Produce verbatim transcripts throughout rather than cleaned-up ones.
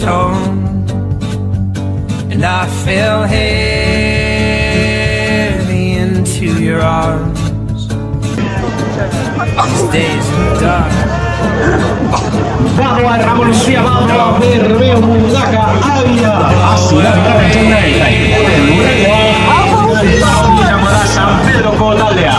stone, and I fell heavy into your arms. These days are dark. Vado a Ramonuncia, vado a Bermeo Mundaka Ávila. Así la victoria y luego a llamada San Pedro con aldea.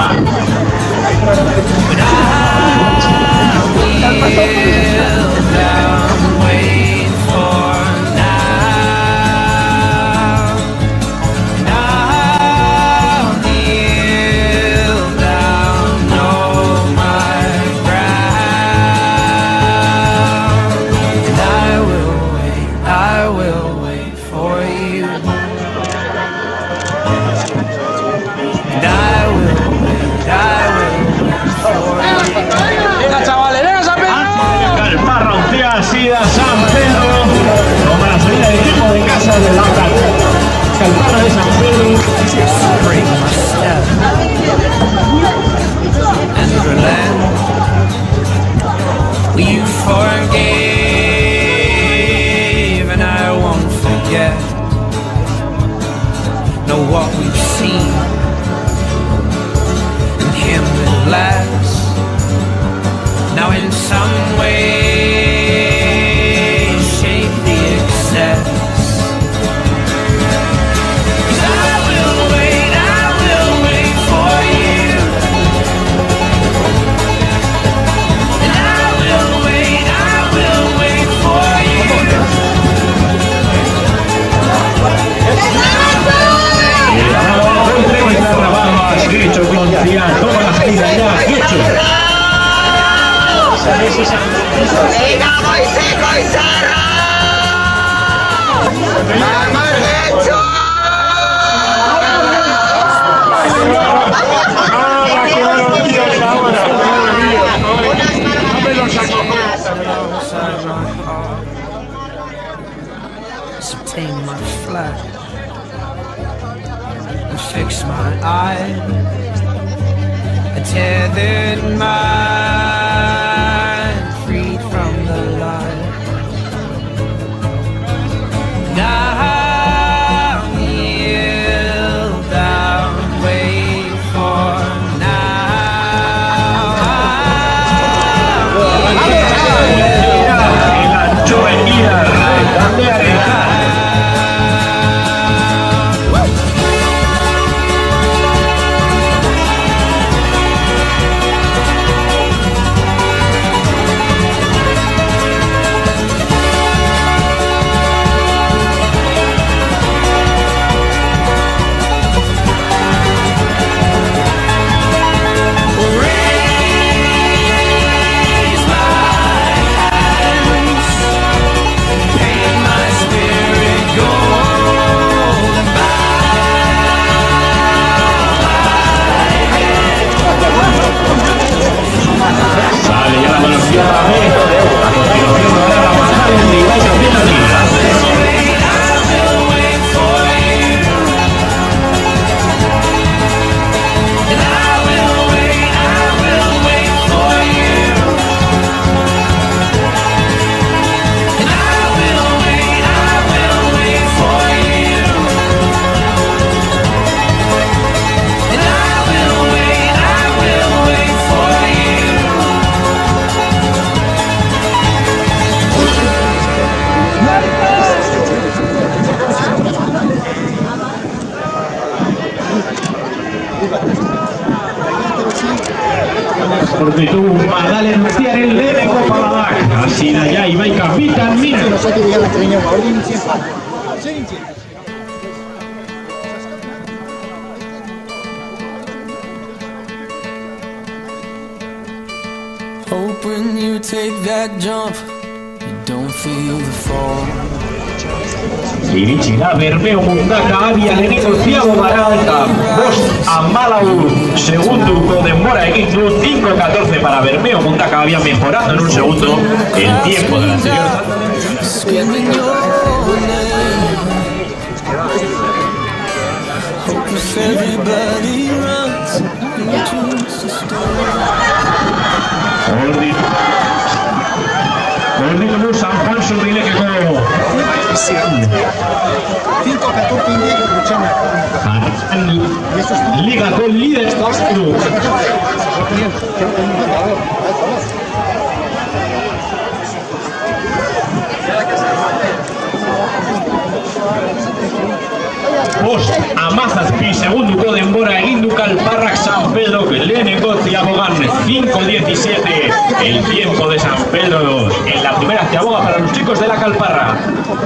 San Pedro, como la salida del equipo de casa de la Calpana de San Pedro. You forgave, and I won't forget. Know what we've seen in him that lasts. Now in some way Obtain my flag and fix my eye. A tethered mind, freed from the light. Now kneel down, wait for now. Porque tuvo un Magdalen Mestiar el Leneco Paladar. Así de allá iba y capitán, mira. Hope when you take that jump, you don't feel the fall. Iritsi da Bermeo Mundaka Ávila lehenengo Thiago Baralta, bost hamalau segunduko denbora egin du, cinco catorce para Bermeo Mundaka Ávila, mejorando en un segundo el tiempo de la anterior. Ordi, Ordi San Juan sorprilégeko. Ligako líder Astru. Bost amazazpi segunduko denbora egin du Kalparrak San Pedro, que lehenengo Ziabogan cinco diecisiete. El tiempo de San Pedro en la primera Ziaboga para los chicos de la Kalparra.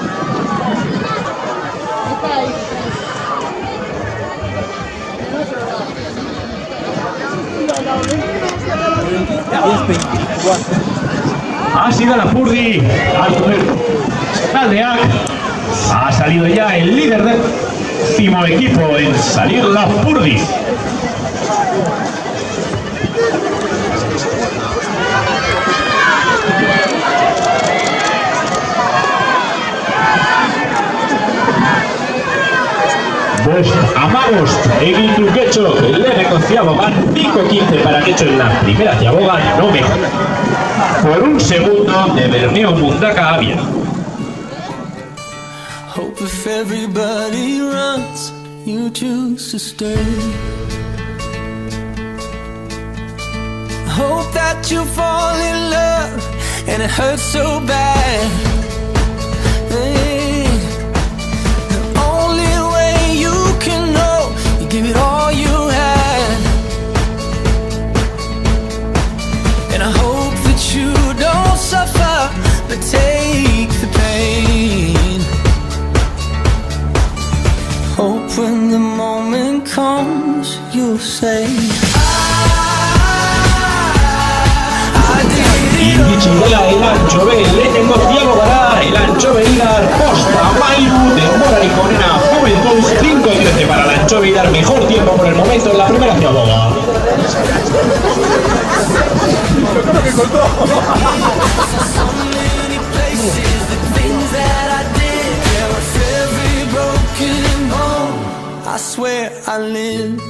Ha sido la Purdi al poder Aldeac. Ha salido ya el líder del último equipo en salir la Purdi. Bost amabost egin du Getxo, leheneko Ziabogan cinco quince para Getxo en la primera Ziaboga, no mejor por un segundo de Bermeo Mundaka Avia. Hope if everybody runs, you choose to stay. Hope that you fall in love and it hurts so bad. Hey, the only way you can know, you give it all you had. And I hope that you don't suffer, but take the pain. Hope when the moment comes, you'll say Indici dela el ancho B, lehenengo Ziabogara, el ancho B Idar, Posta, Mairu, denbora ikonena, Juventud, cinco trece para el ancho B Idar, mejor tiempo por el momento en la primera Ziaboga. I swear I lived.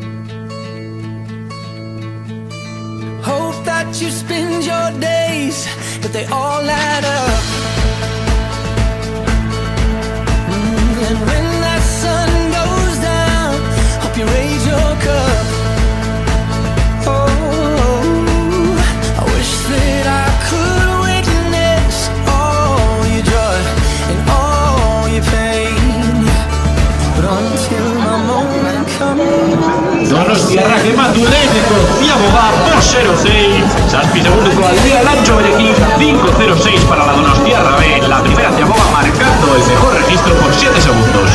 Hope that you spend your days, but they all add up. Mm, and when that sun goes down, hope you raise your cup. Oh, I wish that I could witness all your joy and all your pain. Donostiarra quematu leheneko Ziaboga dos cero seis. Zazpi segunduko aldea Lancho Berekin cinco cero seis para la Donostiarra B. La primera Ziaboga marcando el mejor registro por siete segundos.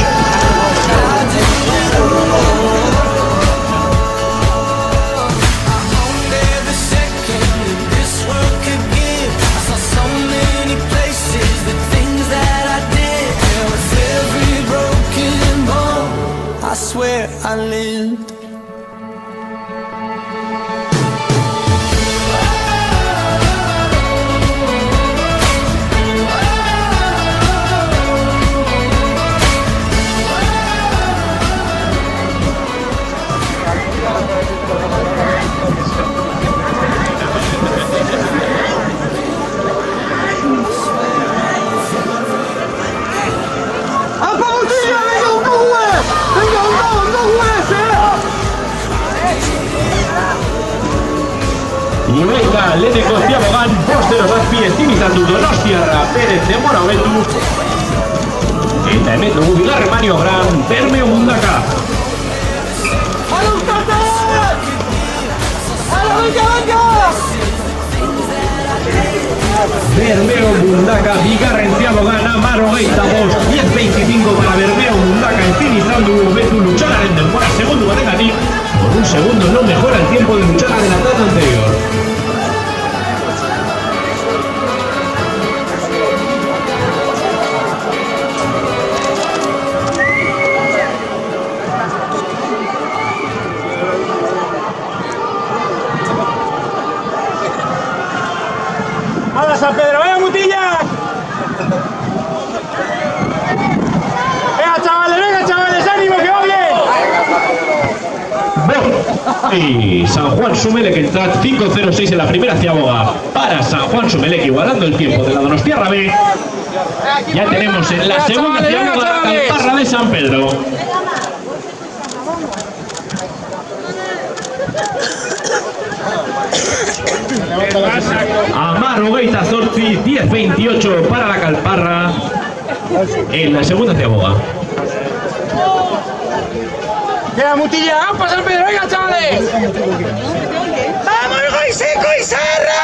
I swear I lived. Y venga, leheneko Ziabogan bost zero zazpi ezin izan du Donostiarra Perez denbora hobetu. Eta hemen dugu bigarren maniobran Bermeo Mundaka. Bermeo Mundaka bigarren Ziabogan hamar hogeita bost, diez veinticinco para Bermeo Mundaka ezin izan du hobetu Lutxanaren denbora segundu bategatik. Por un segundo no mejora el tiempo de Lutxana de la tanda anterior. ¡Hala, San Pedro! ¡Venga, Mutilla! ¡Venga, chavales! ¡Venga, chavales! ¡Ánimo, que va bien! Y San Juan Sumelec entra cinco cero seis en la primera ciaboga para San Juan Sumelec, igualando el tiempo de la Donostiarra B. Ya tenemos en la segunda ciaboga la Calparra de San Pedro. Amaro Geita Zorzi, diez veintiocho para la Calparra en la segunda ciaboga. ¡Queda Mutilla! ¡Vamos para San Pedro! ¡Venga, chavales! ¡Vamos, Goiseco y Serra!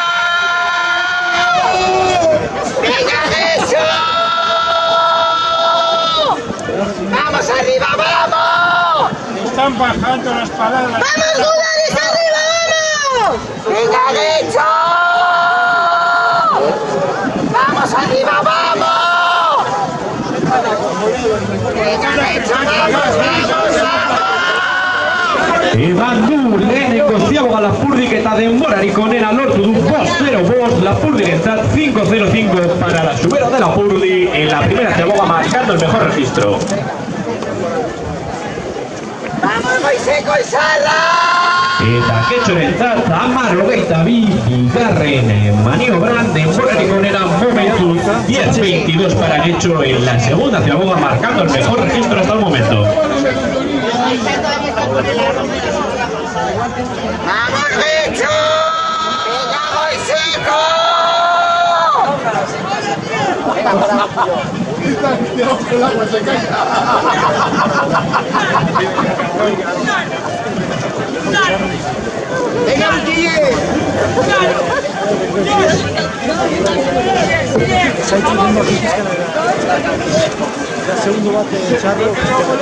¡Venga, eso! ¡Vamos arriba, vamos! Están bajando las palabras. ¡Vamos, Gularis, arriba, vamos! ¡Venga, eso! ¡Vamos arriba, vamos! ¡Venga, eso, vamos, vamos, vamos! Eban du leheneko ziaboga Lapurdik eta denborarikonen lortu du bost zero bost. Lapurdik entzat cinco cero cinco para la subera de Lapurdi en la primera ciaboga, marcando el mejor registro. ¡Vamos, Goiseco y Sarra! Eta Ketxorentzat hamar hogeita bi bigarren maniobran denborarikonen momentu diez veintidós para Getxo en la segunda ciaboga, marcando el mejor registro hasta el momento. ¡Vamos, Getxo! ¡Venga, Goiseco! ¡Venga, Mutille! Segundo bate de Charlo.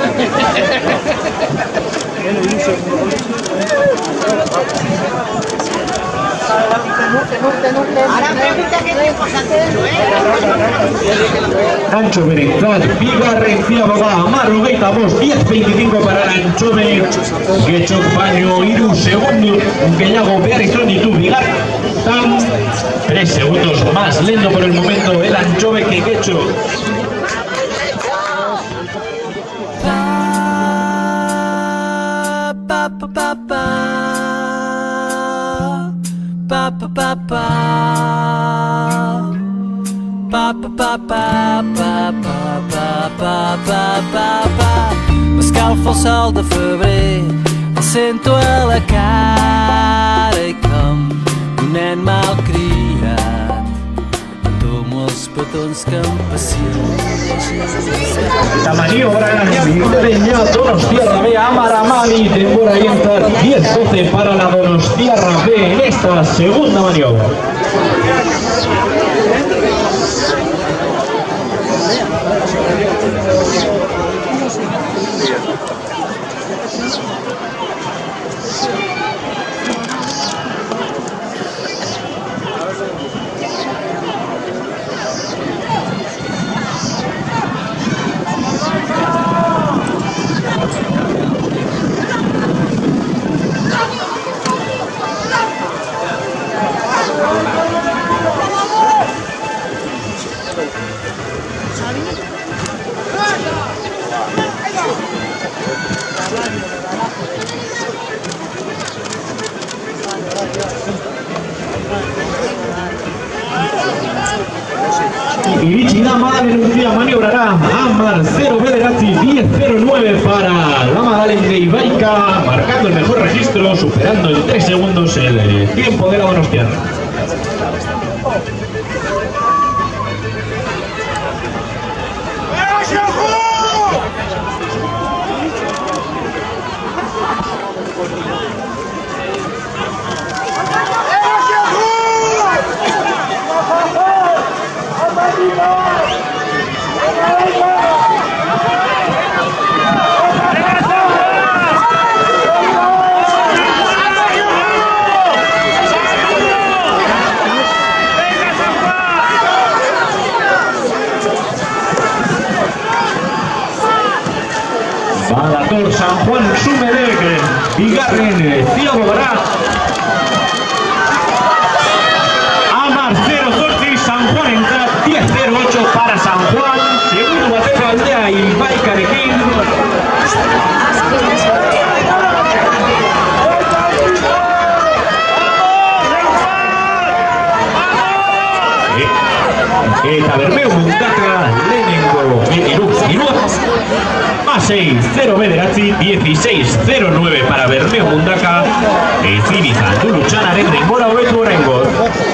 Antxo berentzat bigarren ziaboga hamar hogeita bost, diez veinticinco para el Antxobe. Getxok baino hiru segundu gehiago behar izan ditu bigarren. Tres segundos más lento por el momento el Antxobe que Getxo. Pa pa pa pa pa pa pa pa pa pa pa pa pa pa pa pa pa. M'escalfa el sol de febrer, el sento a la cara i com un nen malcriat entomo els petons que em La maniobra de Donostiarra B, Amara Mali, denborarientzat diez doce para la Donostiarra B en esta segunda maniobra. Iritsi da Madalen Utzia, maniobrará Amar cero bederatzi, diez cero nueve para la Madalen de Ibaica, marcando el mejor registro, superando en tres segundos el tiempo de la Donostiarra. Badator San Juan Sumelec, bigarren ziaboga. Amar cero zortzi, San Juan entra diez cero ocho para San Juan, segundo bateko aldea Ibaikarekin. Eta Bermeo Mundaka lehenengo Iru, Iru Masei cero bederatzi, dieciséis cero nueve para Bermeo Mundaka. Ezin izan du Lutxanaren denbora hobetu oraingoz.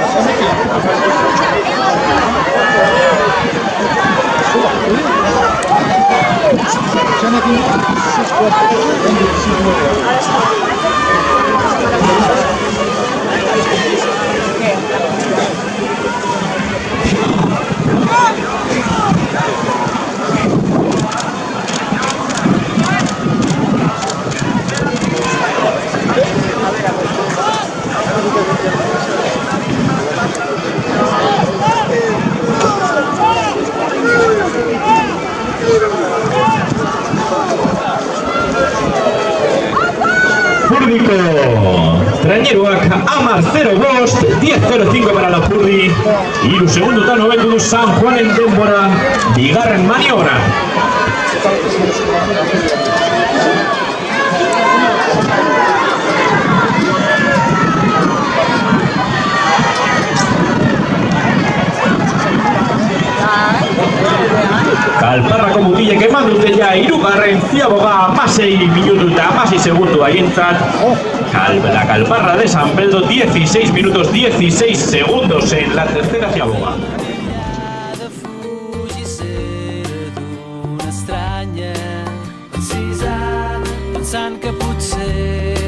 Purdiko traineruak hamar zero bost, diez cero cinco para la Purdi. Hiru segundotan hobetu du San Juanen denbora bigarren maniobra. Kalparrako mutilek eman dute ja hirugarren ziaboga hamasei minutu eta hamasei segundu haientzat. La Kalparra de San Pedro, dieciséis minutos dieciséis segundos en la tercera ziaboga. Pensant que potser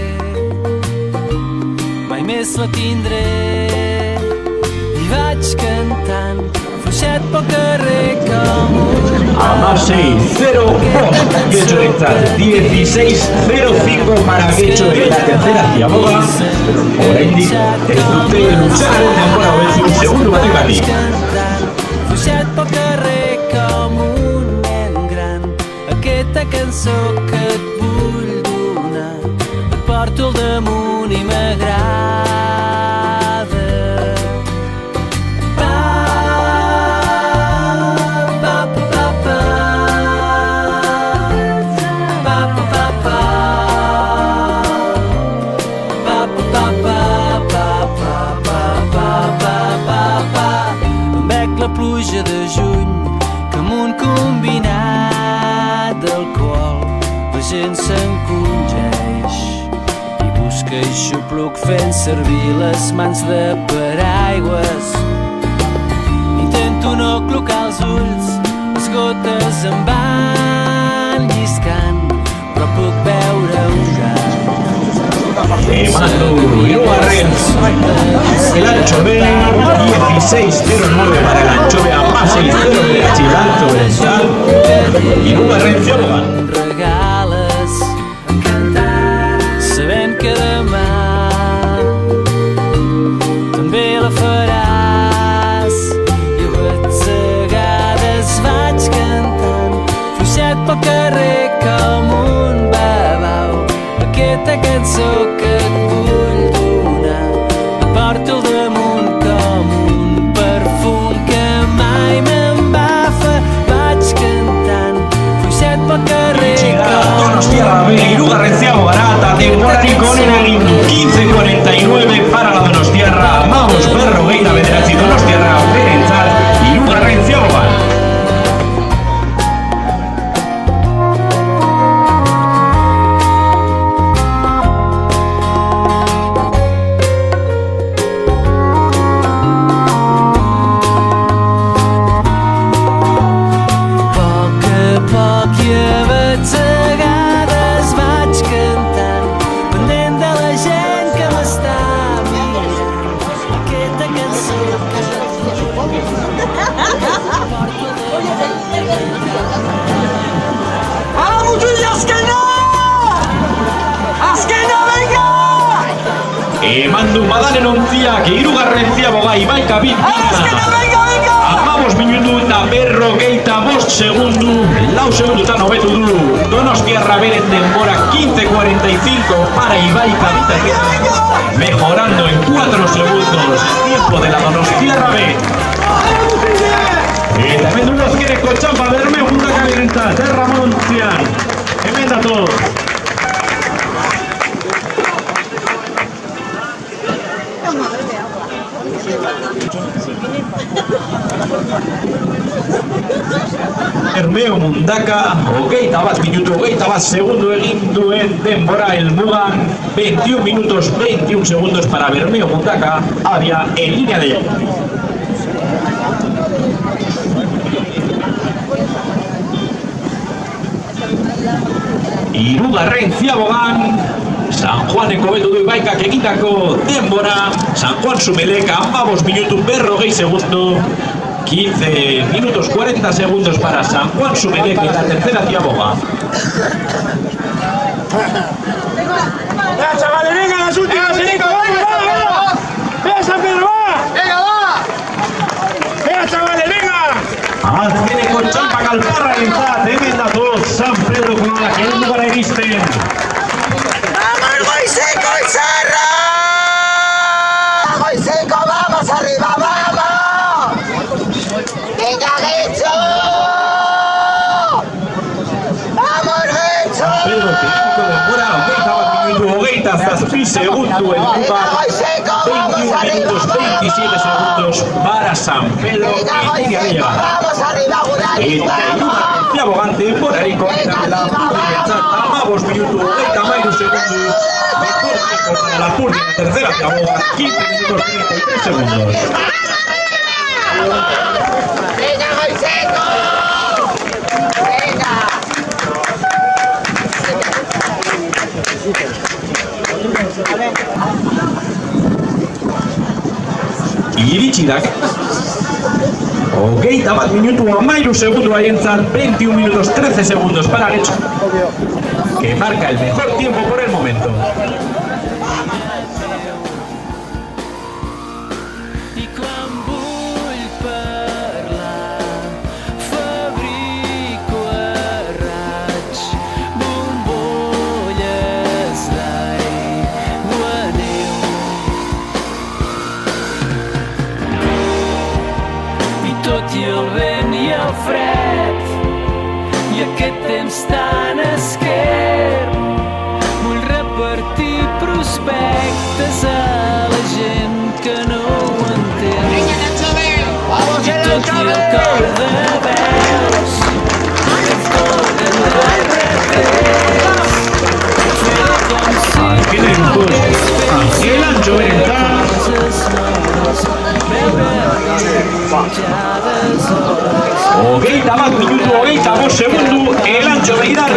mai més la tindré i vaig cantant fluixet pel carrer com un hamasei zero bost Getxorentzat, dieciséis cero cinco para Getxo en la tercera ziaboga. Oraindik ez dute Lutxanaren denbora hobetu segundu bategatik. Fluixet pel carrer com un nen gran, aquesta cançó que et vull donar, et porto al damunt i m'agrada. Pluja de juny que amb un combinat d'alcohol la gent s'encongeix i busca aixopluc fent servir les mans de paraigües. Intento no clocar els ulls, les gotes em van lliscant, però puc veure un gat. Emando hirugarren el Antxobe, dieciséis cero nueve para el Antxobe, hamasei zero bederatzi el Antxobe, hirugarren ziabogan. Regales cantant sabent que demà també la faràs i a batzegades vaig cantant fluixet pel carrer com un babau. Aquesta cançó que et vull donar et porto al damunt com un perfum que mai m'embafa. Vaig cantant fluixet pel carrer com Donostiarra B, hirugarren ziabogara eta denborarik honen egin du quince cuarenta y nueve para la Donostiarra. Vamos, berrogeita bederatzi Donostiarra berentzat hirugarren ziabogan. Emandu Madalen ontziak hirugarren ziaboga Ibaika Bitbina. Amabos minutu eta berrogeita bost segundu, lau segundutan hobetu du Donostiarra beren denbora quince cuarenta y cinco para Ibaika Bitbina, mejorando en cuatro segundos tiempo de la Donostiarra B. Eta hemen dugu azkeneko txampa Bermeo Mundaka berentzat, Erramontzian, hemen datoz. Bermeo Mundaka, hogeita bat minutu, hogeita bat segundo egin duen denbora el Mugan, veintiún minutos, veintiún segundos para Bermeo Mundaka, había en línea de llegada. Hirugarren Ziabogan, San Juaneko betu du Ibaikak egindako denbora, San Juan Sumelek hamabost minutu berrogei segundo, quince minutos cuarenta segundos para San Juan Sumelek en la tercera Ziaboga. ¡Venga, chavales, venga, las últimas! ¡Venga, vamos, vamos! ¡Venga, San Pedro, va! ¡Venga, va! ¡Venga, chavales, venga! Azkeneko txampak alparrarentzat, hemen datoz San Pedrokoak helmugara iristen. ¡Vamos, Goizeko y Serra! ¡Goizeko, vamos arriba, vamos! ¡Venga, Guecho! ¡Vamos, Guecho! Pedro Técnico denbora, hogeita bat minutu, hogeita zazpi segundu helmuga, veintiún minutos, veintisiete segundos para San Pedro en línea de llegada. Eta hirugarren denborariko dela Lapurdientzat hamabost minutu, hogeita hamairu segundu, mejor tiempo para Lapurdi en la tercera Ziaboga, quince minutos, treinta y tres segundos. ¡Venga, Goizeko! ¡Venga! Iritsi da. Hogeita bat minutu hamairu segundu haientzat, veintiún minutos trece segundos para Lecho, que marca el mejor tiempo por el momento. I el vent i el fred i aquest temps tan esquerp. Vull repartir prospectes a la gent que no ho entén. I tot i el cor de veus que ens donen al revés, fer com si no Ángel Ancho Berental. Hogeita bat minutu, hogeita bost segundu, el Ancho Berental.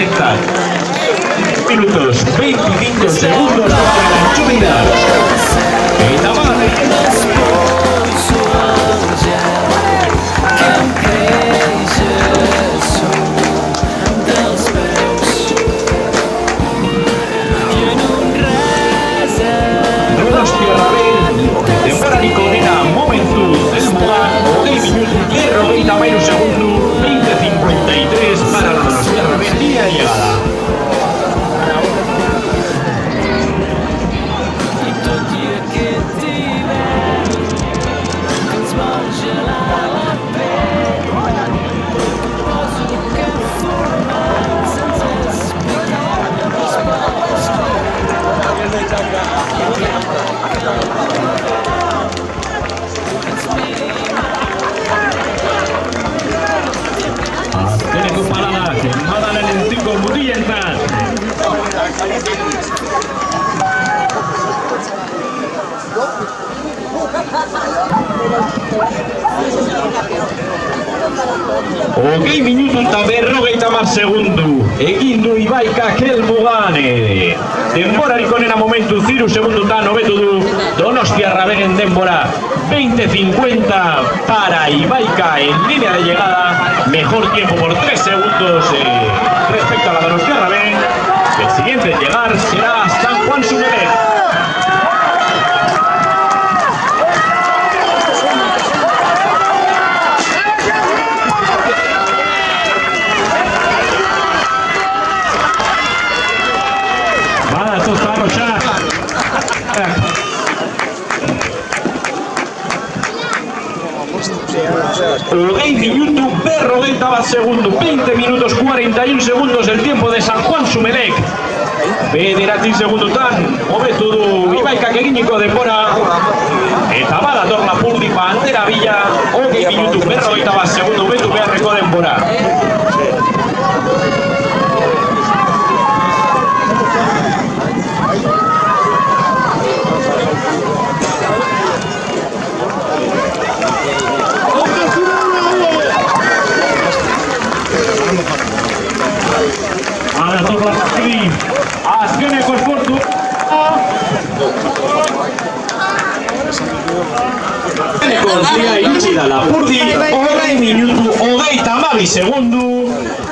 Minutos, veinticinco segundos para el Ancho Berental. Hogeita bat. Denborariko dena momentu helmugan, hogei minutu, berrogeita hamairu segundu, veinte cincuenta y tres para la Donostiarra B, línea de llegada. Azkeneko parada, zenbadaren entziko mutilentzat. Hogei minutu eta berrogeita hamar segundu egin du Ibaikak helmugan. Denborarik onena momentu ziru segundutan hobetu du Donostiarra Beren denbora, veinte cincuenta para Ibaika en línea de llegada, mejor tiempo por tres segundos eh, respecto a la Donostiarra Beren. El siguiente en llegar será San Juan Sumelek. Hogei minutu berrogeita bat segundu, veinte minutos cuarenta y un segundos el tiempo de San Juan Sumelek. Bederatzi segundutan, hobetu du Ibaikak eginiko denbora. Eta badator Lapurdi bandera bila, hogei minutu berrogeita bat segundu betu beharreko denbora. Badator Lapurdi, azkeneko esfortu. Konzia iritsi da Lapurdi, hogei minutu, hogeita hamabi segundu.